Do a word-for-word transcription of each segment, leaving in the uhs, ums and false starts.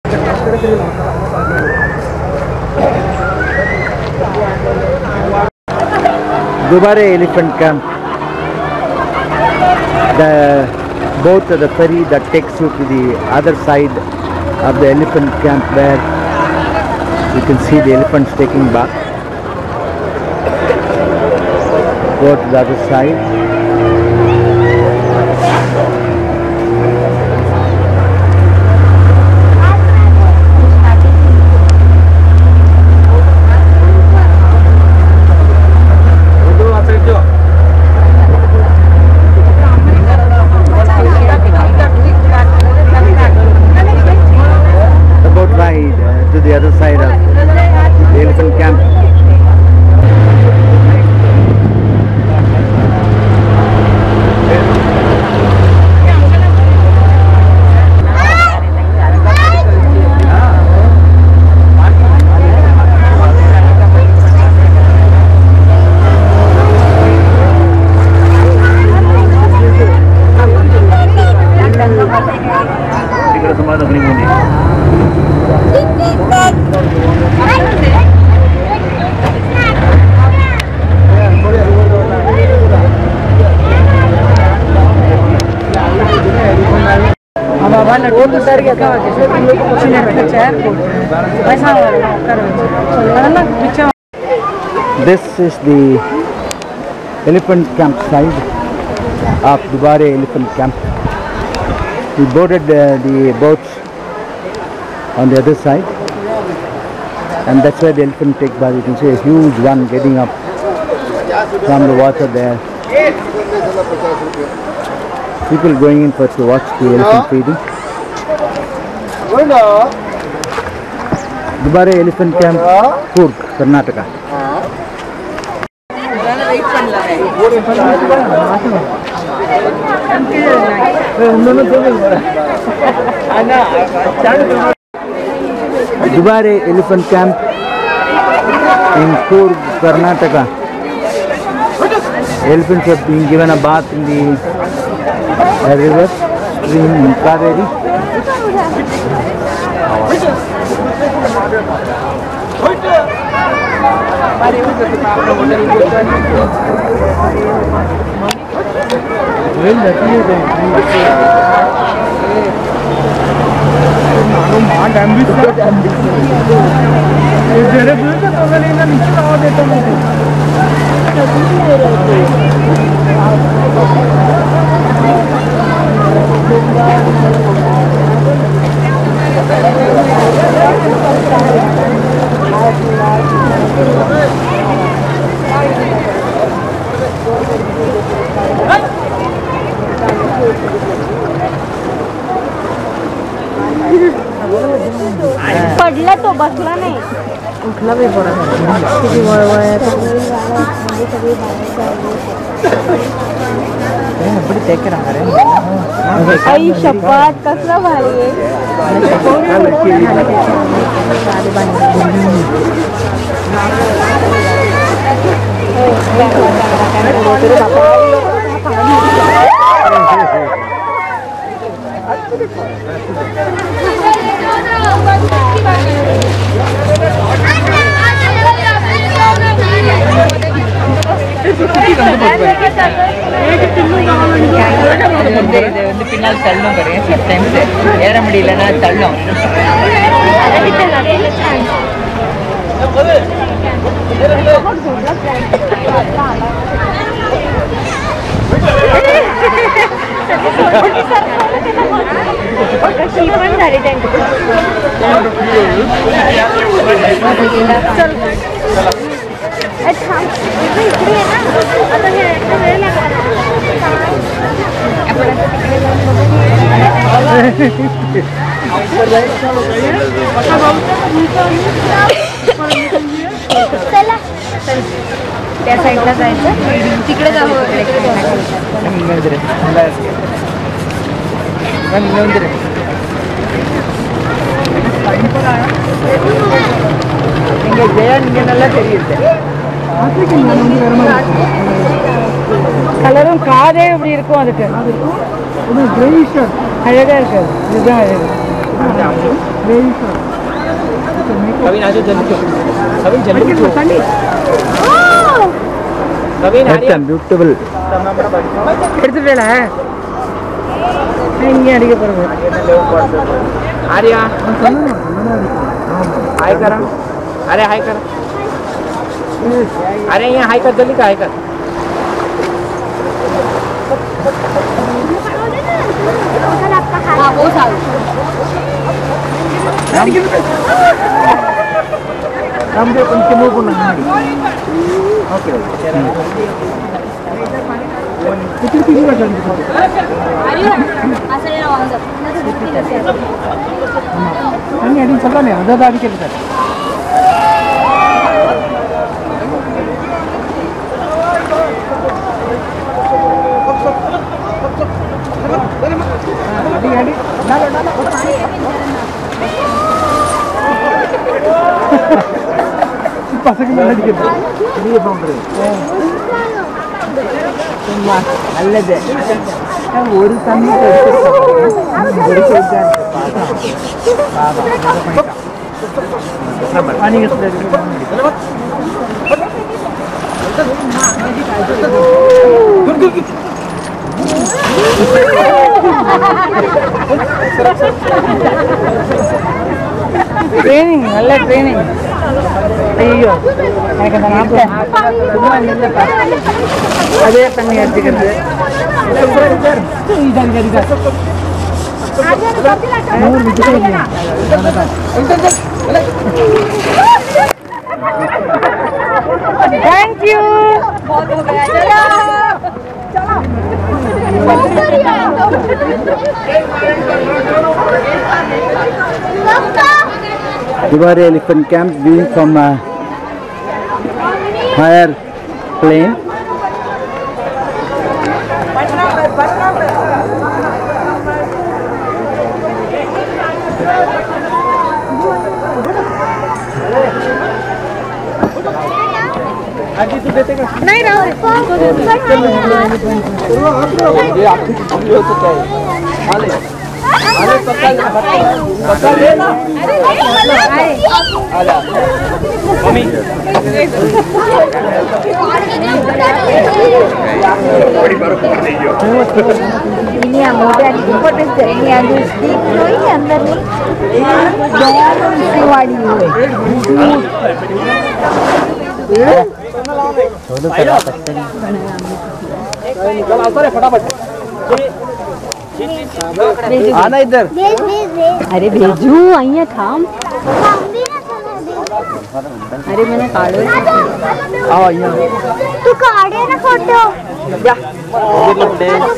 Dubare Elephant Camp. The boat, the ferry that takes you to the other side of the elephant camp, where you can see the elephants taking bath. Go to the other side. To the other side of the elephant camp. This is the elephant campsite of Dubare Elephant Camp. We boarded uh, the boats on the other side, and that's where the elephant take bath. You can see a huge one getting up from the water there. People going in for to watch the elephant feeding. Dubare Elephant Camp, Coorg, Karnataka. Dubare Elephant Camp in Coorg, Karnataka. Elephants are being given a bath in the uh, river, stream in Kaveri. पडला तो बसला नाही उठला भी पडा किती वय वय बड़ी टेक रहा है आई शपथ कसला भारी आहे பின்னால் தள்ளும் பாருங்க சில டைம்ஸ் ஏற முடியலன்னா தள்ளும் त्या साईडला जायचं तिकडे जाऊ நீங்க ஜெயா நீங்க நல்லா தெரியுது கலரும் காதே இப்படி இருக்கும் அதுக்கு அழகா இருக்கு இதுதான் அழகு कविन आजो जल्दी कविन जल्दी कविन आर्या ब्यूटीफुल எடுத்துட்டேல இங்க அடிக்க போறேன் आर्या हाय कर अरे हाय कर अरे यहाँ हाय कर जल्दी का हाय कर हाँ बहुत साल नम्बर కొంచెం మూవ్ కొన్నాను ఓకే कितनी कितनी बार जाने को अरे असले ना वांग ना तो कितनी करते हैं नहीं अड़ी चला नहीं आधा दादी के लिए अड़ी अड़ी ना ना ना பசங்க அடிக்குது நீ பண்ற சும்மா நல்லது ஒரு தண்ணி ट्रेनिंग நல்ல ट्रेनिंग ஐயோ எனக்கு அந்த நாட்டை சும்மா இல்லப்பா அதே தண்ணி அடிக்கிறது थैंक यू बहुत हो गया चलो Dubai Elephant Camp viewing from a higher plane. नहीं रहा ये आपकी छुट्टी हो तो क्या है हाले हाले पक्का पक्का लेना आजा मम्मी बड़ी बार ऊपर नहीं हो ini yang muda di importance ini yang di stick ini अंदर nih jangan isi wadi निकल आओ रे फटाफट आना इधर अरे भेजू અહીંયા થામ अरे मैंने काढो आओ यहाँ तू काढे ना फोटो जा तू काढे ना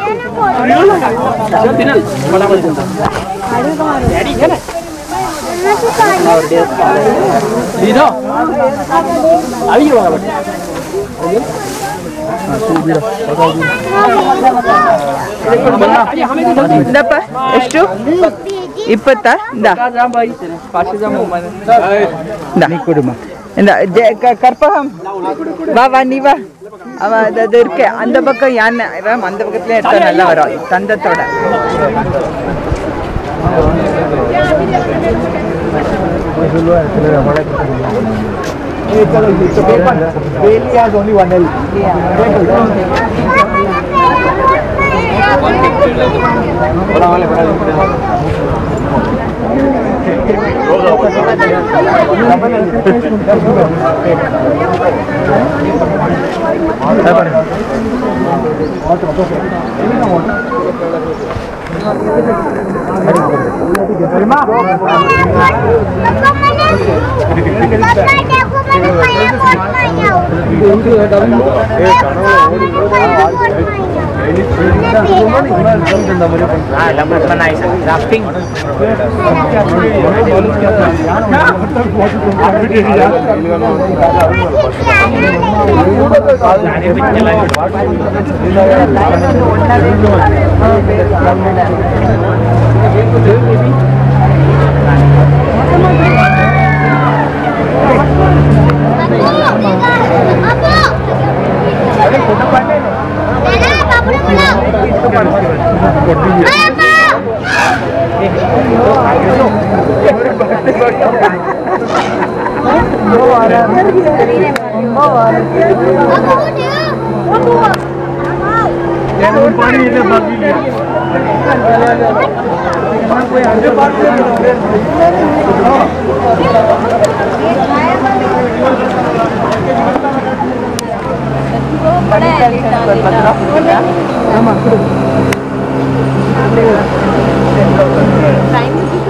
फोटो बिना फटाफट काढे का मारो डैडी है ना तू काढे सीधा अभी होगा बट ಇಂದಪ್ಪ ಎಷ್ಟು ಇಪ್ಪತ್ತಾ ಇಂದ கற்பகம் வா வா நீ வா அவன் அது இருக்கு அந்த பக்கம் யானை அந்த பக்கத்துல எடுத்தா நல்லா வரும் தந்தத்தோட Bailey has only one L. Time